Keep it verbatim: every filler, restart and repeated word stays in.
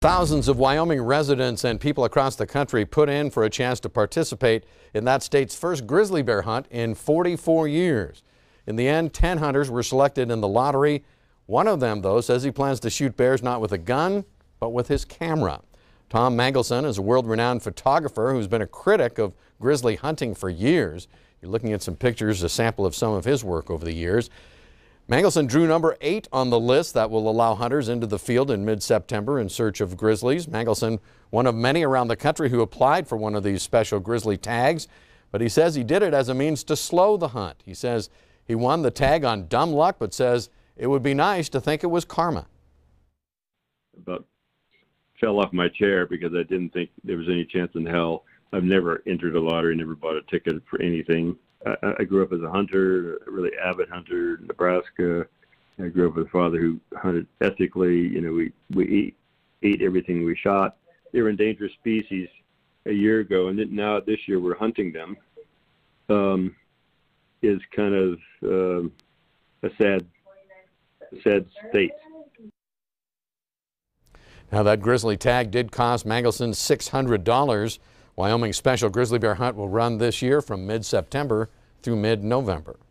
Thousands of Wyoming residents and people across the country put in for a chance to participate in that state's first grizzly bear hunt in forty-four years. In the end, ten hunters were selected in the lottery. One of them, though, says he plans to shoot bears not with a gun, but with his camera. Tom Mangelson is a world-renowned photographer who's been a critic of grizzly hunting for years. You're looking at some pictures, a sample of some of his work over the years. Mangelson drew number eight on the list that will allow hunters into the field in mid-September in search of grizzlies. Mangelson, one of many around the country who applied for one of these special grizzly tags, but he says he did it as a means to slow the hunt. He says he won the tag on dumb luck, but says it would be nice to think it was karma. About fell off my chair because I didn't think there was any chance in hell. I've never entered a lottery, never bought a ticket for anything. I, I grew up as a hunter, a really avid hunter in Nebraska. I grew up with a father who hunted ethically. You know, we, we eat, ate everything we shot. They were endangered species a year ago, and then now this year we're hunting them. Um, is kind of uh, a sad, sad state. Now, that grizzly tag did cost Mangelson six hundred dollars. Wyoming's special grizzly bear hunt will run this year from mid-September through mid-November.